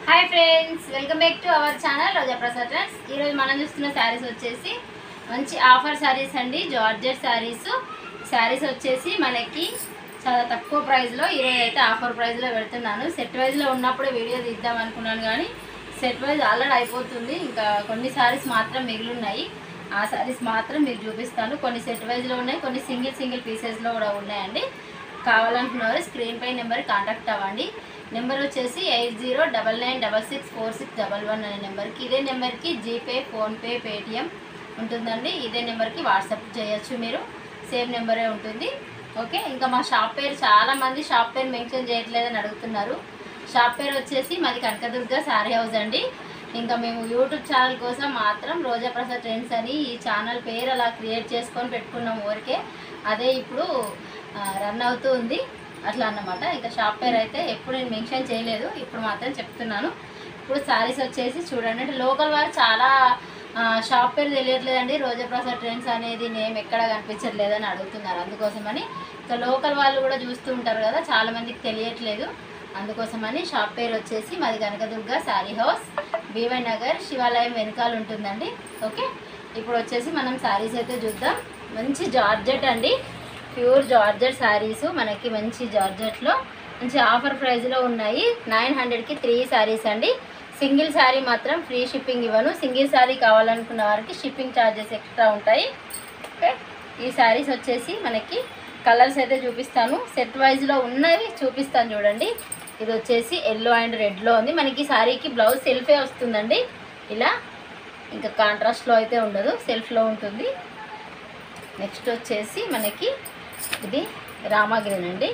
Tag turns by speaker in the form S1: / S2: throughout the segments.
S1: Hi friends welcome back to our channel Roja Prasad friends. ఈ రోజు మనం చూస్తున్న సారీస్ వచ్చేసి మంచి ఆఫర్ సారీస్ అండి। జార్జెట్ సారీస్ వచ్చేసి మనకి చాలా తక్కువ ప్రైస్ లో ఈ రోజు అయితే ఆఫర్ ప్రైస్ లో పెడుతున్నాను। సెట్ వైజ్ లో ఉన్నప్పుడు వీడియో తీద్దాం అనుకున్నాను కానీ సెట్ వైజ్ ఆల్రెడీ అయిపోతుంది। ఇంకా కొన్ని సారీస్ మాత్రం మిగిలి ఉన్నాయి, ఆ సారీస్ మాత్రం మీకు చూపిస్తాను। కొన్ని సెట్ వైజ్ లో ఉన్నాయి, కొన్ని సింగిల్ పీసెస్ లో కూడా ఉన్నాయండి। కావాలనుకున్నవారు స్క్రీన్ పై నెంబర్ కాంటాక్ట్ అవ్వండి। నెంబర్ వచ్చేసి 8099664611 అనే నెంబర్కి, ఇదే నెంబర్కి జీపే, ఫోన్పే, పేటిఎం ఉంటుందండి। ఇదే నెంబర్కి వాట్సాప్ చేయొచ్చు, మీరు సేమ్ నెంబరే ఉంటుంది। ఓకే, ఇంకా మా షాప్ పేరు చాలామంది షాప్ పేరు మెన్షన్ చేయట్లేదని అడుగుతున్నారు। షాప్ పేరు వచ్చేసి మాది కనకదుర్గ శారీ హౌస్ అండి। ఇంకా మేము యూట్యూబ్ ఛానల్ కోసం మాత్రం రోజా ప్రసాద్ ట్రెండ్స్ అని ఈ ఛానల్ పేరు అలా క్రియేట్ చేసుకొని పెట్టుకున్నాం ఊరికే, అదే ఇప్పుడు రన్ అవుతూ ఉంది అట్లా అన్నమాట। ఇంకా షాప్ పేరు అయితే ఎప్పుడు నేను మెన్షన్ చేయలేదు, ఇప్పుడు మాత్రం చెప్తున్నాను। ఇప్పుడు శారీస్ వచ్చేసి చూడండి, అంటే లోకల్ వారు చాలా షాప్ పేరు తెలియట్లేదండి, రోజా ప్రసాద్ ట్రెండ్స్ అనేది నేమ్ ఎక్కడ కనిపించట్లేదని అడుగుతున్నారు। అందుకోసమని ఇంకా లోకల్ వాళ్ళు కూడా చూస్తూ ఉంటారు కదా, చాలామందికి తెలియట్లేదు, అందుకోసమని షాప్ పేరు వచ్చేసి మాది కనకదుర్గ శారీ హౌస్, బీవై నగర్ శివాలయం వెనకాల ఉంటుందండి। ఓకే, ఇప్పుడు వచ్చేసి మనం శారీస్ అయితే చూద్దాం। మంచి జార్జెట్ అండి, ప్యూర్ జార్జెట్ శారీస్ మనకి మంచి జార్జెట్లో మంచి ఆఫర్ ప్రైస్లో ఉన్నాయి। 900కి 3 శారీస్ అండి। సింగిల్ శారీ మాత్రం ఫ్రీ షిప్పింగ్ ఇవ్వను, సింగిల్ శారీ కావాలనుకున్న వారికి షిప్పింగ్ ఛార్జెస్ ఎక్స్ట్రా ఉంటాయి। ఓకే, ఈ శారీస్ వచ్చేసి మనకి కలర్స్ అయితే చూపిస్తాను, సెట్ వైజ్లో ఉన్నవి చూపిస్తాను చూడండి। ఇది వచ్చేసి ఎల్లో అండ్ రెడ్లో ఉంది, మనకి శారీకి బ్లౌజ్ సెల్ఫే వస్తుందండి ఇలా, ఇంకా కాంట్రాస్ట్లో అయితే ఉండదు, సెల్ఫ్లో ఉంటుంది। నెక్స్ట్ వచ్చేసి మనకి ఇది రామా గ్రీన్ అండి,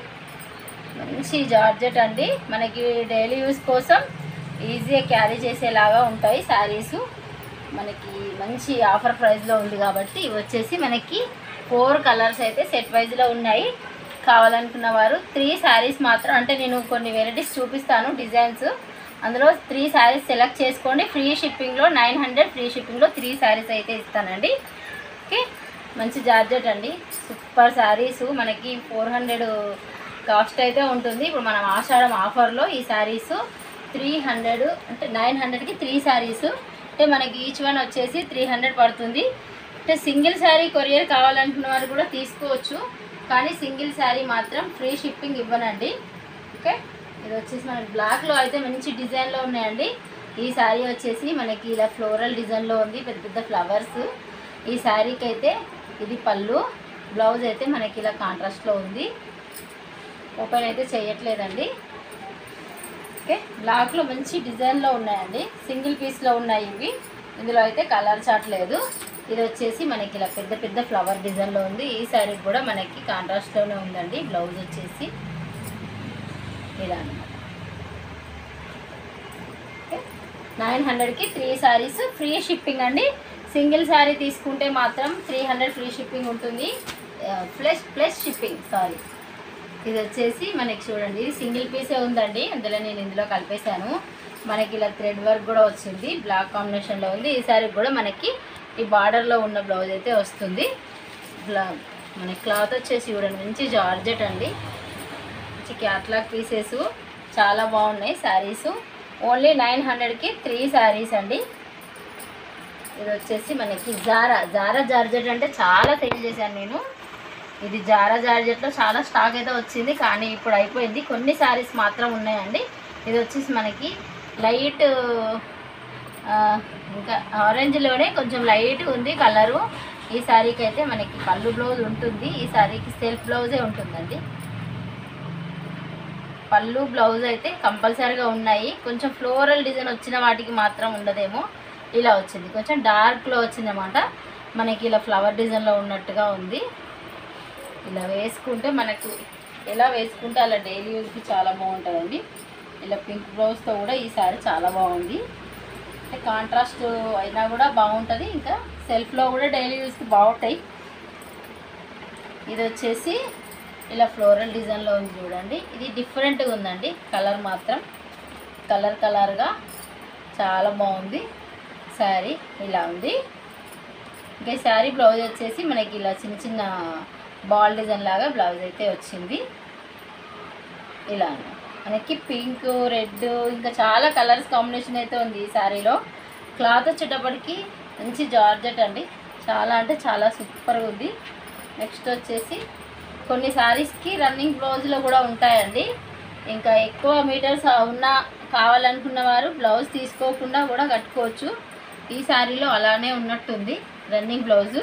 S1: మంచి జార్జెట్ అండి, మనకి డైలీ యూస్ కోసం ఈజీగా క్యారీ చేసేలాగా ఉంటాయి శారీసు, మనకి మంచి ఆఫర్ ప్రైస్లో ఉంది కాబట్టి ఇవి వచ్చేసి మనకి 4 కలర్స్ అయితే సెట్ వైజ్లో ఉన్నాయి। కావాలనుకున్న వారు 3 శారీస్ మాత్రం, అంటే నేను కొన్ని వెరైటీస్ చూపిస్తాను డిజైన్స్, అందులో 3 శారీస్ సెలెక్ట్ చేసుకోండి, ఫ్రీ షిప్పింగ్లో 900 ఫ్రీ షిప్పింగ్లో 3 శారీస్ అయితే ఇస్తానండి। ఓకే, మంచి జార్జెట్ అండి, సూపర్ శారీస్, మనకి 400 కాస్ట్ అయితే ఉంటుంది। ఇప్పుడు మనం ఆషాఢం ఆఫర్లో ఈ శారీస్ 300 అంటే 900కి 3 శారీస్, అంటే మనకి ఈచ్ వన్ వచ్చేసి 300 పడుతుంది। అంటే సింగిల్ శారీ కొరియర్ కావాలనుకున్న వారు కూడా తీసుకోవచ్చు, కానీ సింగిల్ శారీ మాత్రం ఫ్రీ షిప్పింగ్ ఇవ్వనండి। ఓకే, ఇది వచ్చేసి మనకి బ్లాక్లో అయితే మంచి డిజైన్లో ఉన్నాయండి। ఈ శారీ వచ్చేసి మనకి ఇలా ఫ్లోరల్ డిజైన్లో ఉంది, పెద్ద పెద్ద ఫ్లవర్స్। ఈ శారీకి అయితే ఇది పళ్ళు, బ్లౌజ్ అయితే మనకి ఇలా కాంట్రాస్ట్లో ఉంది, ఓపెన్ అయితే చేయట్లేదండి। ఓకే, బ్లాక్లో మంచి డిజైన్లో ఉన్నాయండి, సింగిల్ పీస్లో ఉన్నాయి ఇవి, ఇందులో అయితే కలర్ చాట్ లేదు। ఇది వచ్చేసి మనకి ఇలా పెద్ద పెద్ద ఫ్లవర్ డిజైన్లో ఉంది, ఈ శారీకి కూడా మనకి కాంట్రాస్ట్లోనే ఉందండి, బ్లౌజ్ వచ్చేసి ఇలా అన్నమాట। ఓకే, 900కి 3 శారీస్ ఫ్రీ షిప్పింగ్ అండి। సింగిల్ శారీ తీసుకుంటే మాత్రం 300 ఫ్రీ షిప్పింగ్ ఉంటుంది, ప్లస్ షిప్పింగ్ సారీ। ఇది వచ్చేసి మనకి చూడండి, ఇది సింగిల్ పీసే ఉందండి, అందులో నేను ఇందులో కలిపేశాను, మనకి ఇలా థ్రెడ్ వర్క్ కూడా వచ్చింది, బ్లాక్ కాంబినేషన్లో ఉంది। ఈ శారీకి కూడా మనకి ఈ బార్డర్లో ఉన్న బ్లౌజ్ అయితే వస్తుంది। మనకి క్లాత్ వచ్చేసి చూడండి, మంచి జార్జెట్ అండి, మంచి క్యాట్లాగ్ పీసెస్ చాలా బాగున్నాయి శారీస్। ఓన్లీ 900కి 3 శారీస్ అండి। ఇది వచ్చేసి మనకి జారా జార్జెట్ అంటే చాలా సేల్ చేశాను నేను, ఇది జారా జార్జెట్లో చాలా స్టాక్ అయితే వచ్చింది, కానీ ఇప్పుడు అయిపోయింది, కొన్ని శారీస్ మాత్రం ఉన్నాయండి। ఇది వచ్చేసి మనకి లైట్ ఇంకా ఆరెంజ్లోనే కొంచెం లైట్ ఉంది కలరు। ఈ శారీకి అయితే మనకి పళ్ళు బ్లౌజ్ ఉంటుంది, ఈ శారీకి సెల్ఫ్ బ్లౌజే ఉంటుందండి, పళ్ళు బ్లౌజ్ అయితే కంపల్సరీగా ఉన్నాయి। కొంచెం ఫ్లోరల్ డిజైన్ వచ్చిన వాటికి మాత్రం ఉండదేమో, ఇలా వచ్చింది, కొంచెం డార్క్లో వచ్చిందన్నమాట, మనకి ఇలా ఫ్లవర్ డిజైన్లో ఉన్నట్టుగా ఉంది। ఇలా వేసుకుంటే మనకు ఎలా వేసుకుంటే అలా డైలీ యూజ్కి చాలా బాగుంటుందండి। ఇలా పింక్ బ్లౌజ్తో కూడా ఈ శారీ చాలా బాగుంది, అంటే కాంట్రాస్ట్ అయినా కూడా బాగుంటుంది, ఇంకా సెల్ఫ్లో కూడా డైలీ యూజ్కి బాగుంటాయి। ఇది వచ్చేసి ఇలా ఫ్లోరల్ డిజైన్లో ఉంది చూడండి, ఇది డిఫరెంట్గా ఉందండి, కలర్ మాత్రం కలర్గా చాలా బాగుంది శారీ, ఇలా ఉంది। ఇంకా శారీ బ్లౌజ్ వచ్చేసి మనకి ఇలా చిన్న చిన్న బాల్ డిజైన్ లాగా బ్లౌజ్ అయితే వచ్చింది ఇలా। మనకి పింక్, రెడ్, ఇంకా చాలా కలర్స్ కాంబినేషన్ అయితే ఉంది ఈ శారీలో. క్లాత్ వచ్చేటప్పటికి మంచి జార్జెట్ అండి, చాలా అంటే చాలా సూపర్గా ఉంది. నెక్స్ట్ వచ్చేసి కొన్ని శారీస్కి రన్నింగ్ బ్లౌజ్లో కూడా ఉంటాయండి. ఇంకా ఎక్కువ మీటర్స్ కావాలనుకున్న వారు బ్లౌజ్ తీసుకోకుండా కూడా కట్టుకోవచ్చు. ఈ శారీలో అలానే ఉన్నట్టుంది running blouse.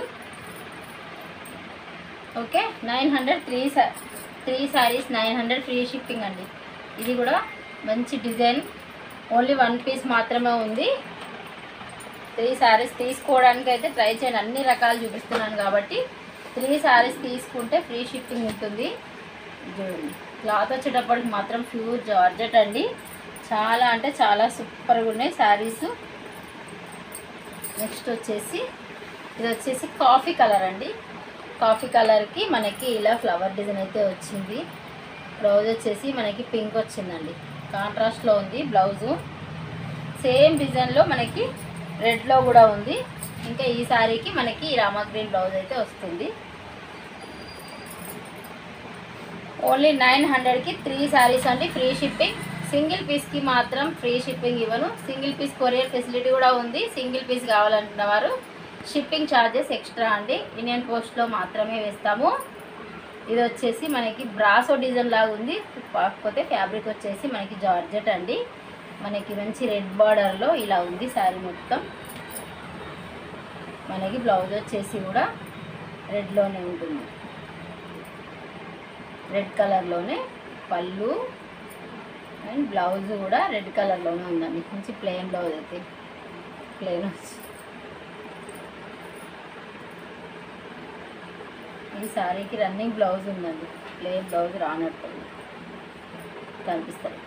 S1: Okay, 900 three saris 900 free shipping అండి. ఇది కూడా మంచి డిజైన్, ఓన్లీ 1 పీస్ మాత్రమే ఉంది. 3 శారీస్ తీసుకోవడానికి అయితే ట్రై చేయండి, అన్ని రకాలు చూపిస్తున్నాను కాబట్టి. 3 శారీస్ తీసుకుంటే ఫ్రీ షిప్పింగ్ ఉంటుంది. చూడండి, క్లాత్ వచ్చేటప్పటికి మాత్రం ప్యూర్ జార్జెట్ అండి, చాలా అంటే చాలా సూపర్గా ఉన్నాయి శారీస్. నెక్స్ట్ వచ్చేసి ఇది వచ్చేసి కాఫీ కలర్ అండి. కాఫీ కలర్కి మనకి ఇలా ఫ్లవర్ డిజైన్ అయితే వచ్చింది. బ్లౌజ్ వచ్చేసి మనకి పింక్ వచ్చిందండి, కాంట్రాస్ట్లో ఉంది బ్లౌజు. సేమ్ డిజైన్లో మనకి రెడ్లో కూడా ఉంది. ఇంకా ఈ శారీకి మనకి రామా గ్రీన్ బ్లౌజ్ అయితే వస్తుంది. ఓన్లీ 900కి 3 శారీస్ అండి, ఫ్రీ షిప్పింగ్. సింగిల్ పీస్కి మాత్రం ఫ్రీ షిప్పింగ్ ఇవ్వను, సింగిల్ పీస్ కొరియర్ ఫెసిలిటీ కూడా ఉంది. సింగిల్ పీస్ కావాలనుకున్న వారు షిప్పింగ్ ఛార్జెస్ ఎక్స్ట్రా అండి, ఇండియన్ పోస్ట్లో మాత్రమే వేస్తాము. ఇది వచ్చేసి మనకి బ్రాసో డిజైన్ లాగా ఉంది, కాకపోతే ఫ్యాబ్రిక్ వచ్చేసి మనకి జార్జెట్ అండి. మనకి మంచి రెడ్ బార్డర్లో ఇలా ఉంది శారీ మొత్తం. మనకి బ్లౌజ్ వచ్చేసి కూడా రెడ్లోనే ఉంటుంది, రెడ్ కలర్లోనే పళ్ళు అండ్ బ్లౌజ్ కూడా రెడ్ కలర్లోనే ఉందండి. మంచి ప్లెయిన్ బ్లౌజ్ అయితే ప్లెయిన్ వచ్చి ఈ శారీకి రన్నింగ్ బ్లౌజ్ ఉందండి, ప్లెయిన్ బ్లౌజ్ రానట్టు కనిపిస్తుంది.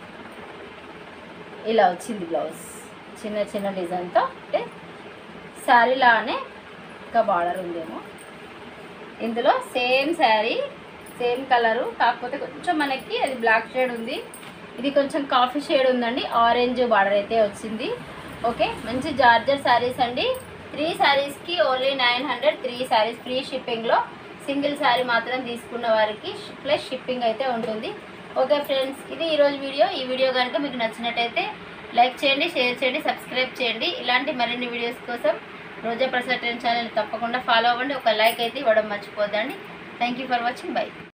S1: ఇలా వచ్చింది బ్లౌజ్, చిన్న చిన్న డిజైన్తో. అంటే శారీలానే ఇంకా బార్డర్ ఉందేమో. ఇందులో సేమ్ శారీ సేమ్ కలరు, కాకపోతే కొంచెం మనకి అది బ్లాక్ షేడ్ ఉంది, ఇది కొంచెం కాఫీ షేడ్ ఉందండి. ఆరెంజ్ బార్డర్ అయితే వచ్చింది. ఓకే, మంచి జార్జెట్ శారీస్ అండి. 3 శారీస్కి ఓన్లీ 900, 3 శారీస్ ఫ్రీ షిప్పింగ్లో. సింగిల్ శారీ మాత్రం తీసుకున్న వారికి ప్లస్ షిప్పింగ్ అయితే ఉంటుంది. ఓకే ఫ్రెండ్స్, ఇది ఈరోజు వీడియో. ఈ వీడియో కనుక మీకు నచ్చినట్టయితే లైక్ చేయండి, షేర్ చేయండి, సబ్స్క్రైబ్ చేయండి. ఇలాంటి మరిన్ని వీడియోస్ కోసం రోజా ప్రసాద్ ట్రెండ్స్ ఛానల్ తప్పకుండా ఫాలో అవ్వండి. ఒక లైక్ అయితే ఇవ్వడం మర్చిపోద్దండి. Thank you for watching. By.